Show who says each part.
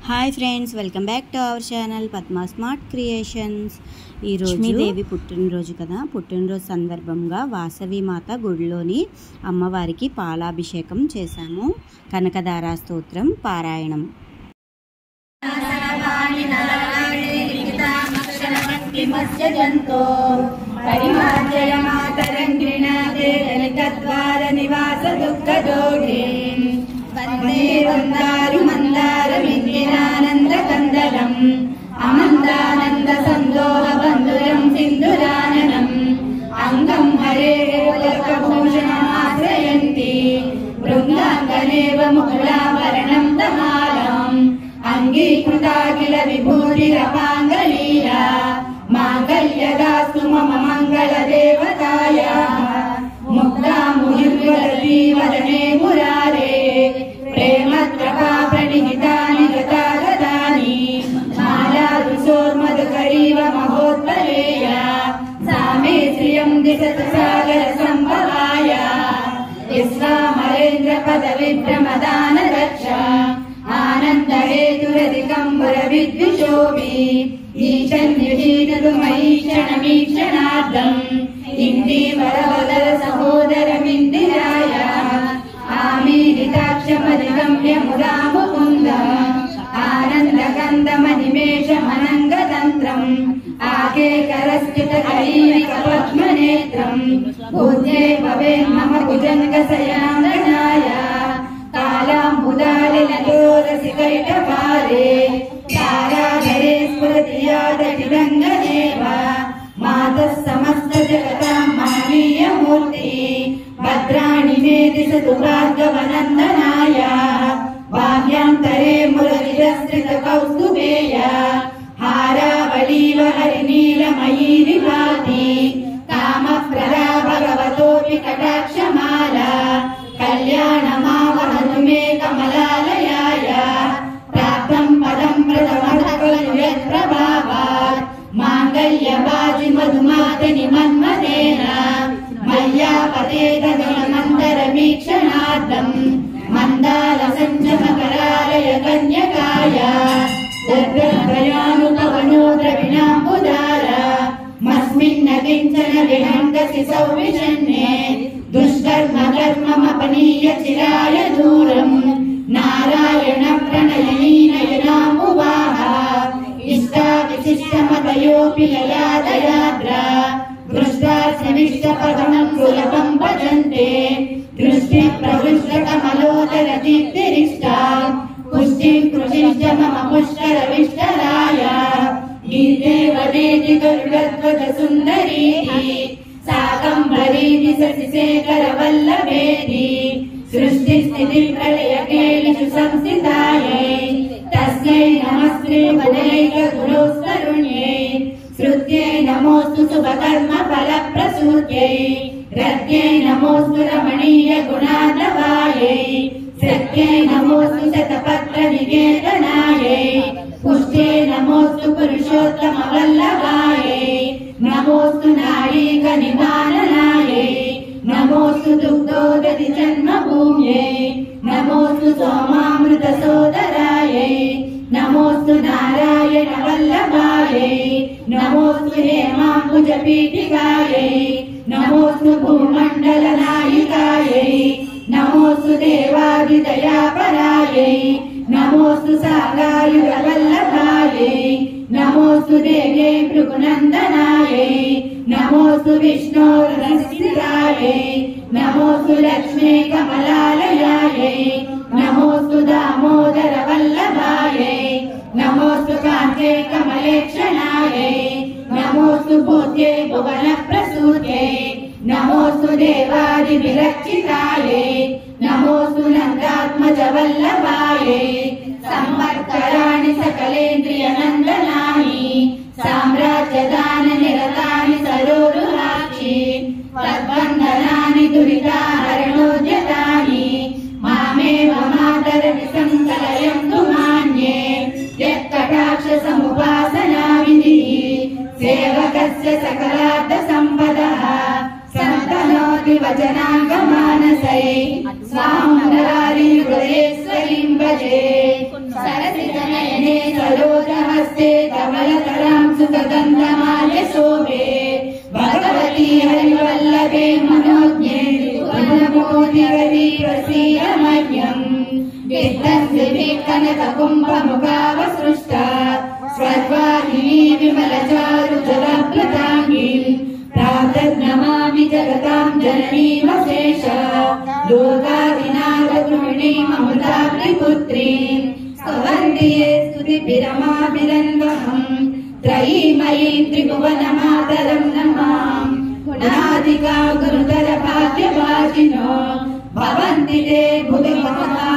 Speaker 1: Hi friends, welcome back to our channel Padma smart creations. ఈరోజు లక్ష్మీదేవి పుట్టినరోజు కదా. పుట్టినరోజు సందర్భంగా వాసవి మాత గుడిలోని అమ్మవారికి పాలాభిషేకం చేశాము. కనకదారా స్తోత్రం పారాయణం.
Speaker 2: వందారు మందారమిందిరానంద కందలం అమందానంద సందోహ బంధురం సింధురాననం అంగం హరే పులకభూషణమాశ్రయంతి బృందాంగనేవ ముకులాభరణం తమాలం అంగీకృతాఖిల విభూతిరపాంగలీలా మాంగళ్యదాస్తు మమ మంగళ దేవతాయాః ముక్తా ముహిర్వదతి వదనే మురారే ప్రేమత్రపా ప్రణిహితాని గతాగతాని మాలారుసోర్మధుకరీవ మహోత్పలేయ సామే శ్రియం దిశతు సాగర సంభవాయ విశ్వామరేంద్ర పదవిభ్రమదాన రక్ష ఆనంద హేతురధికంబుర విద్విషోమి ఈశన్యుషీనదు మహీక్షణమీక్షణార్థం ఇందీవరవదర సహోదరమిందిరాయ ఆమీరితాక్షమధిగమ్య ముదా ముకుంద ఆనందకందమనిమేషమనంగతంత్రం ఆకేకరస్థిత కరీవిక పద్మనేత్రం పూజ్యే భవేన్మమ భుజంగశయానందనాయ కాలాంబుదాలిలలోరసికైటపారే తారాధరే స్ఫురతియాదటిరంగదేవ మాతః సమస్త జగతాం మహనీయమూర్తి భద్రాణి మే దిశతు భార్గవనందనాయ బాహ్యాంతరే మురళిరస్త్రిత కౌస్తుభేయ హారావళీవ హరినీలమయీ విభాతి కామప్రదా భగవతోపి కటాక్షమాల కళ్యాణమావహతు మే కమలాలయాయ ప్రాప్తం పదం ప్రథమతకల్యత్రభావాత్ మాంగళ్యవాజి మధుమాతని మన్మథేన మయ్యాపతేదగమనంతరమీక్షణార్థం మందాల సంజమకరాలయ కన్యకాయ దర్భయానుకవనోద్రవిణాంబుదార మస్మిన్న కించన విహంగసి సౌవిషన్నే దుష్కర్మ కర్మమపనీయ చిరాయ దూరం నారాయణ ప్రణయనీనయనాంబువాహ ఇష్టా విశిష్టమతయోపి లయాదయాద్ర దృష్టాశ్రవిష్టపదమం సులభం భజంతే దృష్టి ప్రవిష్టకమలోదర దీప్తిరిష్టా పుష్టిం కృషిష్ట మమ పుష్కరవిష్టరాయ గీర్దేవదేతి గరుడధ్వజ సుందరీతి సాకంబరీతి శశిశేఖర వల్లభేతి సృష్టి స్థితి ప్రళయ కేళిషు సంస్థితాయై తస్యై నమస్తే వదనైక గుణోస్తరుణ్యై శ్రుత్యై నమోస్తు శుభకర్మ ఫలప్రసూత్యై రత్యై నమోస్తు రమణీయ గుణార్ణవాయై సత్యై నమోస్తు శతపత్ర నికేతనాయై పుష్ట్యై నమోస్తు పురుషోత్తమ వల్లభాయై నమోస్తు నారీక నివారణాయై నమోస్తు దుగ్ధోదతి జన్మభూమ్యై నమోస్తు సోమామృత సోదరాయై నమోస్తు నారాయణ వల్లభాయై నమోస్తు హేమాంబుజ పీఠికాయై నమోస్తు భూమండల నాయికాయై నమోస్తు దేవాదిదయాపరాయై నమోస్తు సాగాయుగ వల్లభాయై నమోస్తు దేవ్యై భృగునందనాయై నమోస్తు విష్ణోర్నస్థితాయై నమోస్తు లక్ష్మీ కమలాలయాయై నమోస్తు దామోదర వల్లభాయై నమోస్తు కాంతే కమలేక్షణాయై నమోస్తు భూత్యై భువన ప్రసూత్యై నమోస్తు దేవాది విరక్షితాయై నమోస్తు నందాత్మజ వల్లభాయై సంవత్సరాణి సకలేంద్రియ నందనాని సామ్రాజ్యదాన నిరతాని సరోరుహాక్షి తద్బంధనాని దురితాహరణోద్యతాని మామేవ మాతరవి సంకలయంతు మాన్యే యత్కటాక్ష సముపాసనా విధిః సేవకస్య సకలార్థ సంపదః సంతనోతి వచనాగమానసై స్వాం మురారి హృదయేశ్వరీం భజే సరసితనయ कनक कुम्भमुखावसृष्टा स्वर्वाहिनी विमलचारु जलप्रदाङ्गी प्रातर्नमामि जगतां जननीमशेष लोकादिनाथगृहिणीममृताग्निपुत्रीं स्तवन्ति ये स्तुतिभिरमाभिरन्वहम् त्रयीमयीं त्रिभुवनमातरं नमामि गुणाधिका गुरुतर भाग्यभाजिनो भवन्ति ते भुवि महता